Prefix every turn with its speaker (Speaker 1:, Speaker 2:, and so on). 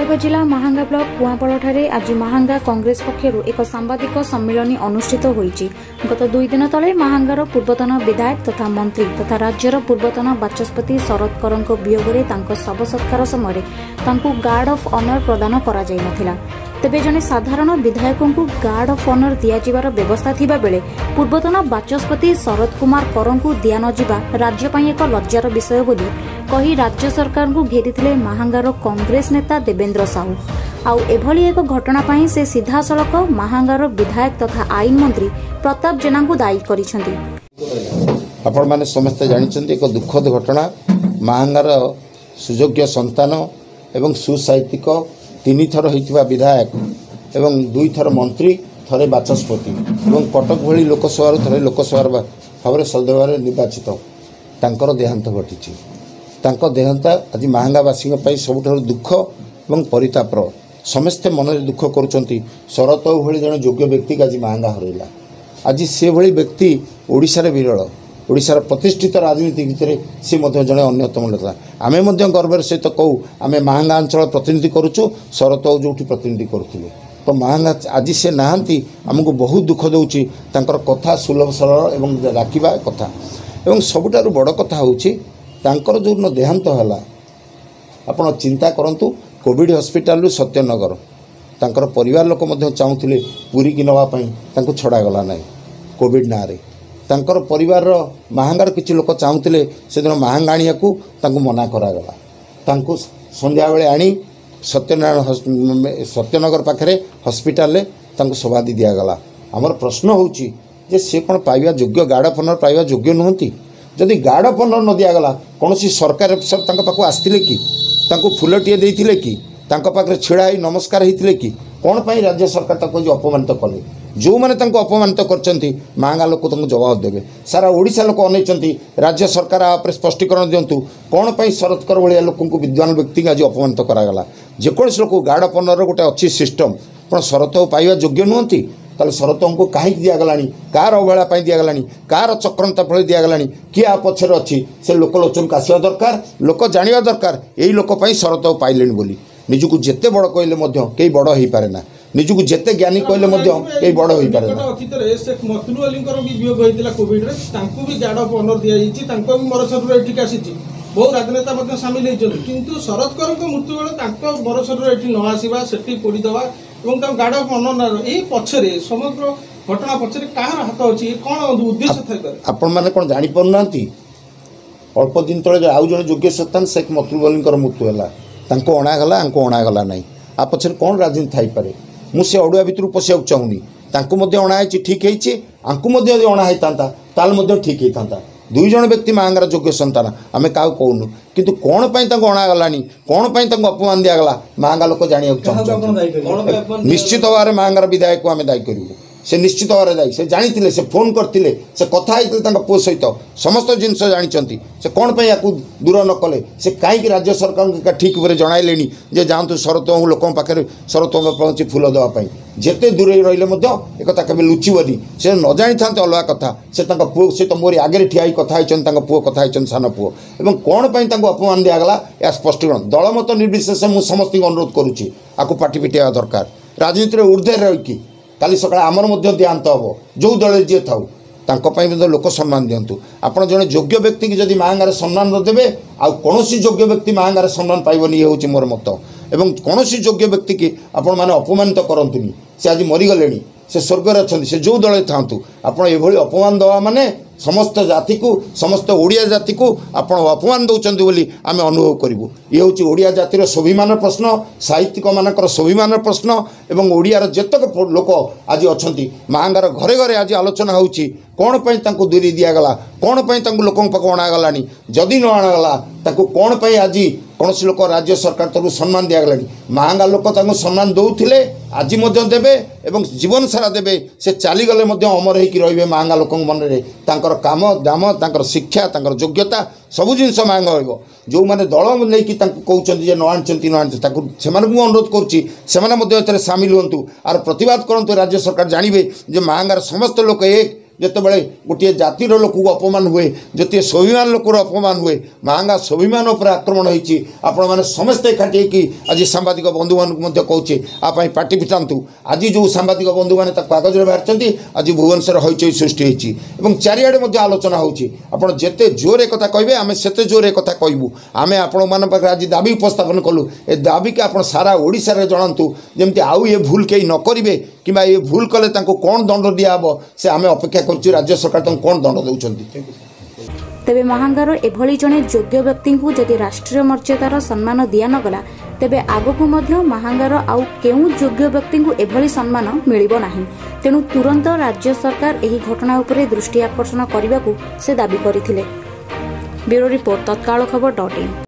Speaker 1: कटक जिला महांगा ब्लॉक कुआपड़े आज महांगा कांग्रेस पक्षर एक सांबादिक सम्मेलन अनुष्ठित होईछि। गत 2 दिन तले महांगार पूर्वतन विधायक तथा मंत्री तथा राज्यर पूर्वतन बाचस्पति शरद करंको वियोगरे तांको शव सत्कार समय तांको गार्ड ऑफ ऑनर प्रदान करा जाय नथिला। तेबे जने साधारण विधायकों को गार्ड ऑफ ऑनर दियाजिबार व्यवस्था थिबा बेले पूर्वतन बाचस्पति शरद कुमार करंको दिया नजिबा राज्य पई एक लज्जार विषय बोली कही राज्य सरकार को घेरिथिले महांगार कांग्रेस नेता देवेंद्र साहू। आउ एभली एक घटना पई से सीधा सड़क महांगार विधायक तथा आईन मंत्री प्रताप जेना को दायी करिसेंती।
Speaker 2: आपण माने समस्त जानिचंती एक दुखद घटना महांगार सुयोग्य संतान एवं सुसाहित्यिक 3 थर होइतिबा विधायक एवं 2 थर मंत्री थरे बाचस्पति एवं कटक भली लोकसभा थरे लोकसभा भाव सदभाव निर्वाचित तांकर देहांत घटी। तांको देहांत आज महांगावासी सबुठार दुख एवं परितापर समस्ते मन में दुख करुँच। शरद भली जन योग्य व्यक्ति आज महांगा हरैला। आज से भली व्यक्ति ओडिशा रे विरल, ओडिशार प्रतिष्ठित राजनीति भितर सी जड़े अन्यतम नेता। आमे गर्वर सहित कहू आमे महांगा अंचल प्रतिनिधि करुचु, शरद जो प्रतिनिधि करुले तो महांगा आज से नहांती आमको बहुत दुख दौची। तांकर कथा सुलभ सरल एवं राखिबा कथा एवं सबुठारु बड़ कथा होची तांकर जो देहांत है आपण चिंता करंतु कोविड हॉस्पिटल सत्यनगर तांकर परिवार लोक चाहूले पुरी की नवाई तांको छड़ा गला ना कोविड ना रे तांकर परिवार महांगार किछि लोक चाहूले से दिन महांगा आनिया को तांको मना करागला। तांको संध्या बेले आनी सत्यनगर पाखे हॉस्पिटल ले तांको समाधि दियागला। आमर प्रश्न होची जे से कौन पाइबा योग्य गार्ड ऑफ ऑनर पाइबा योग्य नुहंती। जदि गार्ड ऑफ ऑनर न दियागला कौन सी सरकार अफिसर तांको पाखु आस्तिले कि तांको फुलटिए देइथिले कि तांको पाखरे छिड़ा ही नमस्कार होइथिले कि कौन पाई राज्य सरकार ताको जो अपमानित कले जो माने तांको अपमानित करचंती महांगा लोक तांको जवाब देबे। सारा ओडिशा लोक अनैचंती राज्य सरकार आपरे स्पष्टीकरण दियंतु कौन पाई शरद कर भलिया लोक को विद्वान व्यक्ति आज अपमानित करागला। जेकोस लोक गार्ड ऑफ ऑनर गोटे अच्छी सिस्टम पण शरद पाइबा योग्य नुहंती ताले शरद को कहीं दिगलानी कार अवहेला दिगला कार चक्रंता फल दिगला किए आ पछर अच्छी से लोक लोचन को आसवा दरकार लोक जाना दरकार यही लोक शरद पाइले बोली निजुक जेते बड़ कहले कई बड़ हो पारे ना निजुक जेते ज्ञानी कहले कई बड़ हो पारे ना।
Speaker 3: मतलू अलींकर भी वियोग होता कोविड भी गार्ड ऑफ ऑनर दिखाई मरशरीर एठिक आसी बहु राजनेता सामिल होती किंतु शरद कर मृत्यु बेले मरशरीर ये न आसवा से पोड़ीदवा और गार्ड ऑफ ऑनर यही पछरे समग्र घटना पछरे कहार हाथ अच्छी कौन उद्देश्य था
Speaker 2: आपण मैंने कौन जापर ना अल्प दिन तले आउ जन योग्य सत्तान शेख मतलू अलींकर मृत्यु है अणागला अणागला ना आ पछरे कौन राजनीति थाईपे मुझे अड़ुआ भितर पशिया चाहूनी अणाई ठीक है अणाई था ठीक होता 2 जन व्यक्ति महांगार योग्य संतान आम क्या कहूनु किंतु कौन अणागलानी कौन अपमान दिगला महांगा लोक जाना चाहते निश्चित भाव महांगार विधायक को आम दायी करूँ से निश्चित भाव दायी से जानी से फोन करते से कथा पुओ सहित समस्त जिनस जानी से कौन या दूर न कले से कहीं राज्य सरकार ठीक भाव जनइले जे जातु शरद लोक पाखे शरद पहुँची फूल देवाई जिते दूर रही एक केवल लुचबनी से न जानी था अलग कथा से पुओ से तो मोरी आगे ठिया कथा पुओ कथा सान पुओ और कौन अपमान दिगला या स्पष्टीकरण दल मत निर्विशेष मुझे समस्त अनुरोध करुच्ची आपको पार्टी पिटिया दरकार राजनीति ऊर्धे रही काली सकाଳେ आमर मध्य देहांत हम जो दल जी था लोक सम्मान दिंतु। आपड़ जड़े योग्य व्यक्ति की जदि महांगार सम्मान न देवे आउ कौन योग्य व्यक्ति महांगार सम्मान पाइबनी ये हूँ मोर मत एवं कौन योग्य व्यक्ति की आपण मैंने अपमानित करतुनि से आज मरीगले से स्वर्ग अच्छा से जो दल था आपड़ ये अपमान दवा माने समस्त जाति को समस्त ओडिया जाति को आप अपमान दौरान बोली आम अनुभव करूँ। ये हूँ ओडिया जातिर स्वाभिमान प्रश्न साहित्यिक मानकर स्वाभिमान प्रश्न एवं ओडियार जेतक लोक आज अच्छा महांगार घरे घरे आज आलोचना होची कौन दूरी दिगला कौन लोक अणागलानी जदि न अणागला कौन आज कौन लोक राज्य सरकार तरफ सम्मान दिगला महांगा लोक सम्मान दौले आज देवे एवं जीवन सारा देवे से चलीगले अमर हो रे महांगा लोक मन में काम दाम तांकर शिक्षा तांकर योग्यता सबू जिनस महंगा हो जो मैंने दल नहीं कहते न आनी से अनुरोध करुँच सामिल हूँ आर प्रतिवाद करूँ राज्य सरकार जानवे जे महांगार समस्त लोक एक ଯେତେବେଳେ ଗୋଟିଏ ଜାତିର ଲୋକକୁ ଅପମାନ ହୁଏ, ଯେତେ ସ୍ୱାଭିମାନ ଲୋକର ଅପମାନ ହୁଏ, ମାହାଙ୍ଗା ସ୍ୱାଭିମାନ ଉପରେ ଆକ୍ରମଣ ହୋଇଛି। ଆପଣମାନେ ସମସ୍ତେ ଏକାଠି ହେଇକି ଆଜି ସାମ୍ବାଦିକ ବନ୍ଧୁମାନଙ୍କୁ ମଧ୍ୟ କହୁଛେ ଆ ପାଇଁ ପାଟି ଫିଟାନ୍ତୁ। ଆଜି ଯେଉଁ ସାମ୍ବାଦିକ ବନ୍ଧୁମାନେ ତାକୁ କାଗଜରେ ବାହାରିଛନ୍ତି, ଆଜି ଭୁବନେଶ୍ୱର ହଇଚଇ ସୃଷ୍ଟି ହୋଇଛି ଏବଂ ଚାରିଆଡ଼େ ମଧ୍ୟ ଆଲୋଚନା ହେଉଛି। ଆପଣ ଯେତେ ଜୋରରେ କଥା କହିବେ ଆମେ ସେତେ ଜୋରରେ କଥା କହିବୁ। ଆମେ ଆପଣମାନଙ୍କ ପାଖରେ ଆଜି ଦାବି ଉପସ୍ଥାପନ କଲୁ। ଏ ଦାବିକି ଆପଣ ସାରା ଓଡ଼ିଶାରେ ଜଣାନ୍ତୁ, ଯେମିତି ଆଉ ଏ ଭୁଲ କେହି ନ କରିବେ କିମ୍ବା ଏ ଭୁଲ କଲେ ତାଙ୍କୁ କ'ଣ ଦଣ୍ଡ ଦିଆହେବ ସେ ଆମେ ଅପେକ୍ଷା କରୁଛୁ। ରାଜ୍ୟ ସରକାର ତାଙ୍କୁ କ'ଣ ଦଣ୍ଡ ଦେଉଛନ୍ତି।
Speaker 1: ତେବେ ମାହାଙ୍ଗାର ଏଭଳି ଜଣେ ଯୋଗ୍ୟ ବ୍ୟକ୍ତିଙ୍କୁ ଯଦି ରାଷ୍ଟ୍ରୀୟ ମର୍ଯ୍ୟାଦାର ସମ୍ମାନ ଦିଆନଗଲା, ତେବେ ଆଗକୁ ମଧ୍ୟ ମାହାଙ୍ଗାର ଆଉ କେଉଁ ଯୋଗ୍ୟ ବ୍ୟକ୍ତିଙ୍କୁ ଏଭଳି ସମ୍ମାନ ମିଳିବ ନାହିଁ। ତେଣୁ ତୁରନ୍ତ ରାଜ୍ୟ ସରକାର ଏହି ଘଟଣା ଉପରେ ଦୃଷ୍ଟି ଆକର୍ଷଣ କରିବାକୁ ସେ ଦାବି କରିଥିଲେ। ବ୍ୟୁରୋ ରିପୋର୍ଟ, ତତ୍କାଳ ଖବର.in।